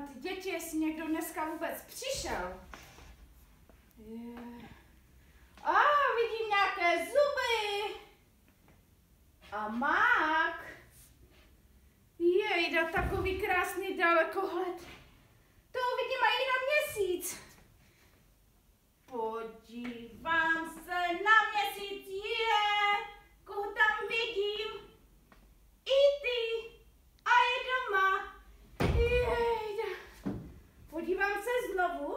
ty děti, jestli někdo dneska vůbec přišel. Vidím nějaké zuby. A mák. Jejda, takový krásný dalekohled. To uvidím i na měsíc. Podívám se na měsíc, koho tam vidím. I ty. A je doma. Jejda. Podívám se znovu.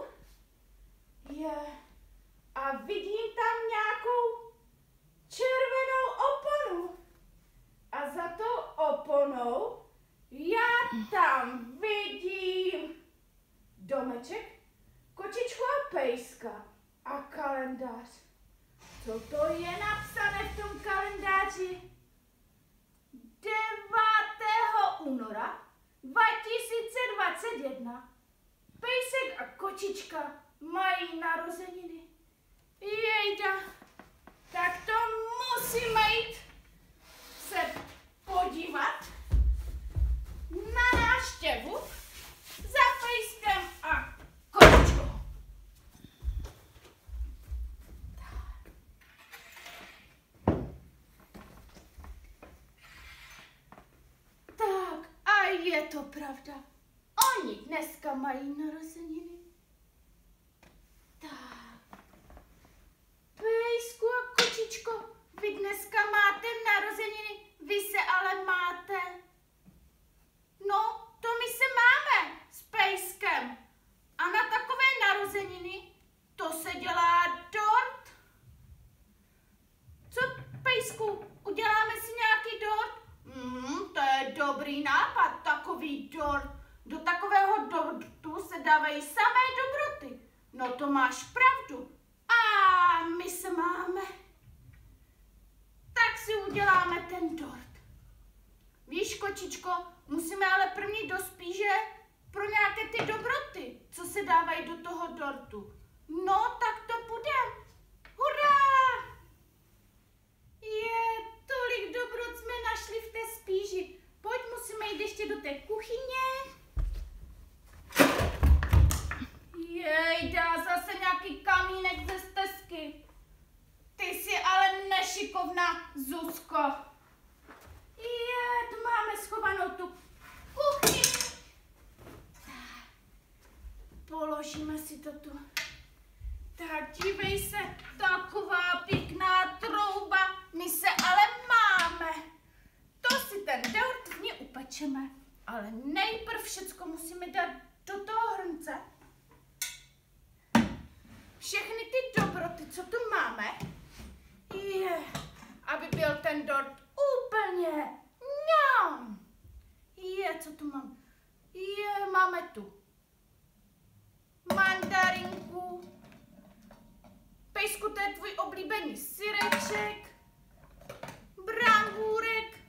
A vidím tam nějakou červenou oponu. A za tou oponou já tam vidím domeček, kočičku a pejska a kalendář. Co to je napsané v tom kalendáři? 9. února 2021 pejsek a kočička mají narozeniny. Jejda, tak to musíme jít se podívat na návštěvu za pejskem a kočičkou. Tak a je to pravda. Oni dneska mají narozeniny. Tak. Pejsku a kočičko, vy dneska máte narozeniny, vy se ale máte. No, to my se máme s pejskem. A na takové narozeniny to se dělá dort. Co, pejsku, uděláme si nějaký dort? To je dobrý nápad, takový dort. Do takového dortu se dávají samé dobroty. No to máš pravdu. A my se máme. Tak si uděláme ten dort. Víš, kočičko, musíme ale první do spíže pro nějaké ty dobroty, co se dávají do toho dortu. No, tak to půjdem. Hurá! Tolik dobrot jsme našli v té spíži. Pojď, musíme jít ještě do té kuchyně. Jejda, zase nějaký kamínek ze stezky. Ty jsi ale nešikovná, Zuzko. Tu máme schovanou tu kuchyň. Položíme si to tu. Tak dívej se, taková pěkná trouba. My se ale máme. To si ten dort v ní upečeme. Ale nejprv všecko musíme dát do toho hrnce. Všechny ty dobroty, co tu máme, aby byl ten dort úplně ňam. Co tu mám? Máme tu mandarinku. Pejsku, to je tvůj oblíbený syreček. Brambůrek.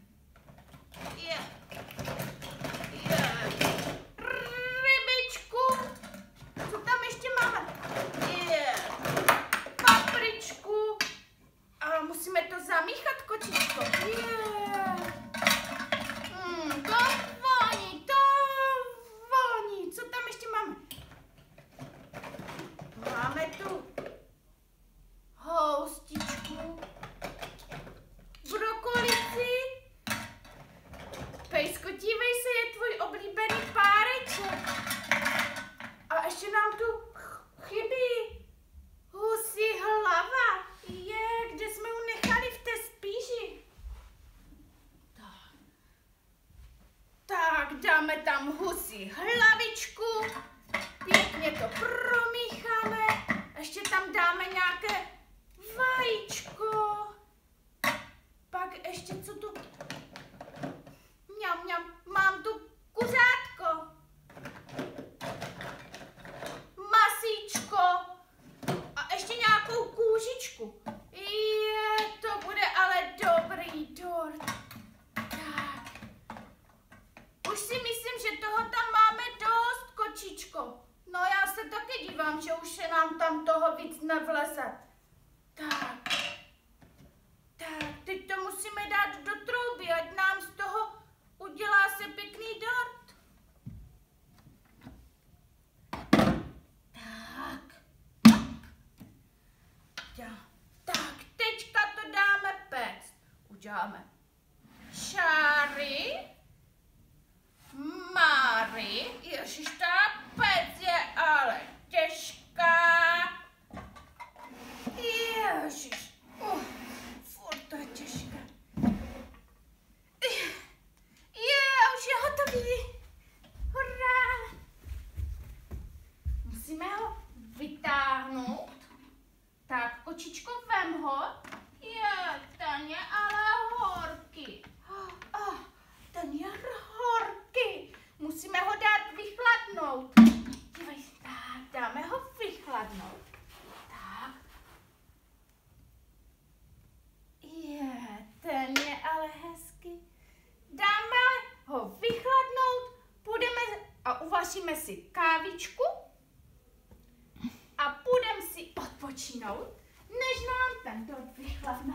Rybičku. Co tam ještě máme? Papričku. A musíme to zamíchat, kočičko. To voní. Co tam ještě máme? Máme tu houstičku, brokolici. Pejsko, dívej se, je tvůj oblíbený páreček. A ještě nám tu chybí husí hlava. Kde jsme ji nechali v té spíži? Tak, dáme tam husí hlavičku. Pěkně to promícháme. Ještě tam dáme nějaké vajíčko. Pak ještě co tu? Mňam, mám tu kuřátko. Masíčko. A ještě nějakou kůžičku. To bude ale dobrý dort. Tak. Už si myslím, že toho tam máme dost, kočičko. No já se taky dívám, že už se nám tam toho víc nevleze. Tak, teď to musíme dát do trouby, ať nám z toho udělá se pěkný dort. máme Čáry, Máry, ježiš, ta pec je ale těžká. Ježiš, furt to je těžké. Už je hotový. Hurá. Musíme ho vytáhnout. Tak, kočičko, vem ho. Ten je ale horký. Ten je horký. Musíme ho dát vychladnout. Dívej, tak, dáme ho vychladnout. Tak. Ten je ale hezký. Dáme ho vychladnout, půjdeme a uvaříme si kávičku a půjdeme si odpočinout, než nám ten dort vychladne.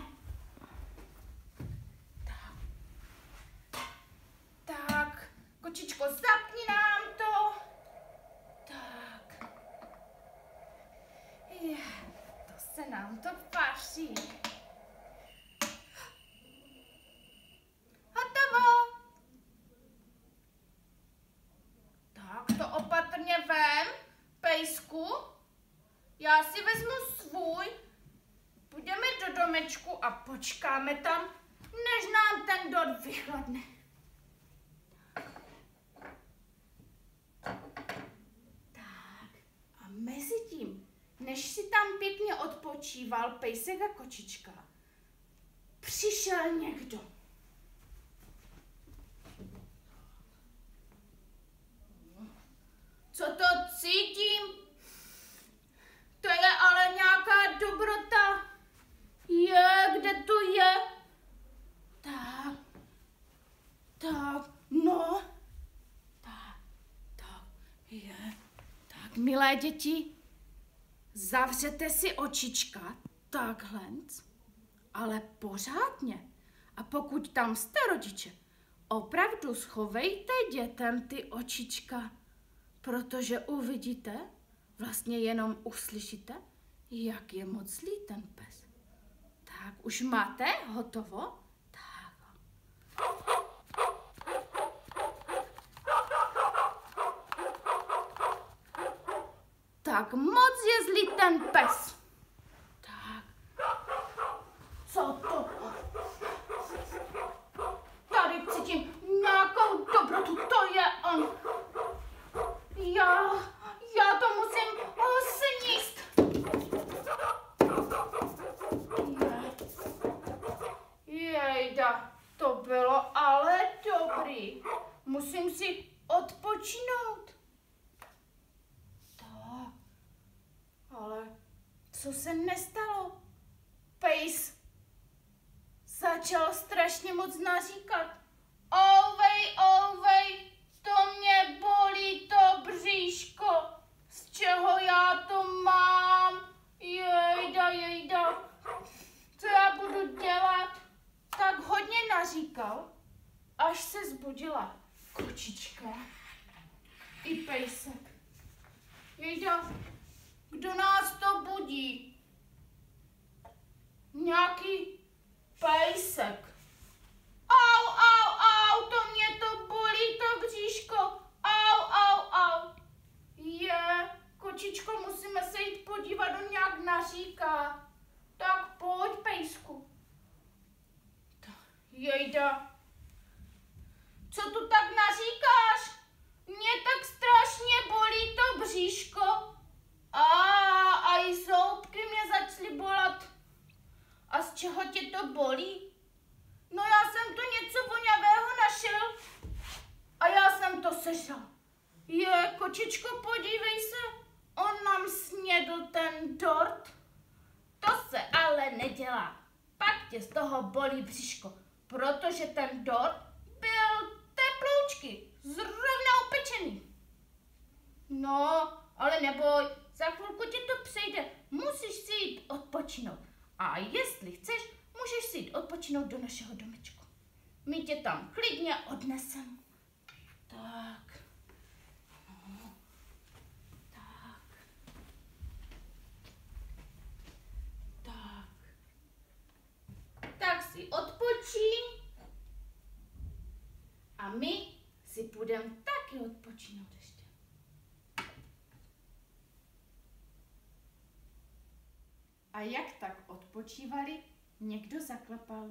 Tak, kočičko, zapni nám to. Tak. To se nám to vaří. Hotovo. Tak, to opatrně vem, pejsku. Já si vezmu svůj. Půjdeme do domečku a počkáme tam, než nám ten dort vychladne. Tak, a mezi tím, než si tam pěkně odpočíval pejsek a kočička, přišel někdo. Co to cítím? To je ale nějaká dobrota. Kde to je? Tak, no. Tak, milé děti, zavřete si očička, takhle, ale pořádně. A pokud tam jste rodiče, opravdu schovejte dětem ty očička, protože uvidíte, vlastně jenom uslyšíte, jak je moc zlý ten pes. Tak, už máte hotovo? Tak. Tak moc je zlý ten pes. Tak. Co to? Tady cítím nějakou dobrotu, to je on. Já to musím sníst. Jejda, to bylo ale dobrý. Musím si odpočinout. Ale co se nestalo? Pejs začal strašně moc naříkat. Ouvej, to mě bolí to bříško. Z čeho já to mám? Jejda. Co já budu dělat? Tak hodně naříkal, až se zbudila kočička i pejsek. Jejda, kdo nás to budí? Nějaký pejsek. Au, to mě to bolí, to bříško. Au. Kočičko, musíme se jít podívat, on nějak naříká. Tak pojď, pejsku. Jejda. Co tu tak naříkáš? Mě tak strašně bolí to bříško. A i zoubky mě začaly bolet. A z čeho tě to bolí? No já jsem tu něco vonavého našel a já jsem to sežral. Kočičko, podívej se, on nám snědl ten dort. To se ale nedělá. Pak tě z toho bolí břiško, protože ten dort byl teploučky, zrovna upečený. No, ale neboj, za chvilku ti to přejde, musíš si jít odpočinout. A jestli chceš, můžeš si jít odpočinout do našeho domečku. My tě tam klidně odnesem. Tak. No. Tak si odpočíň. A jak tak odpočívali, někdo zaklepal.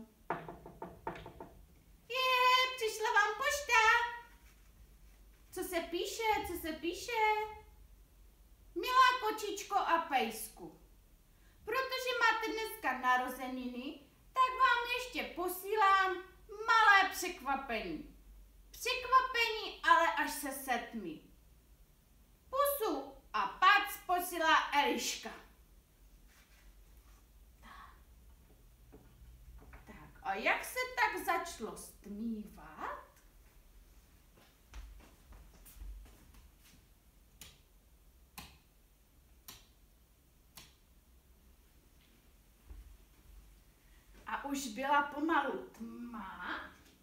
Přišla vám pošta. Co se píše, co se píše? Milá kočičko a pejsku, protože máte dneska narozeniny, tak vám ještě posílám malé překvapení. Překvapení, ale až se 7. Pusu a pac posílá Eliška. Tak a jak se tak začalo stmívat? A už byla pomalu tma.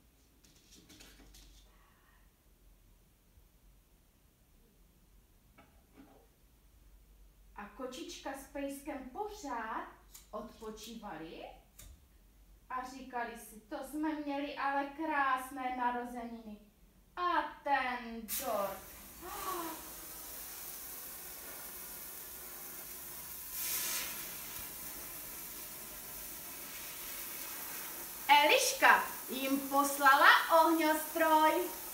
A kočička s pejskem pořád odpočívali a říkali si, to jsme měli ale krásné narozeniny. A ten dort. Eliška jim poslala ohňostroj.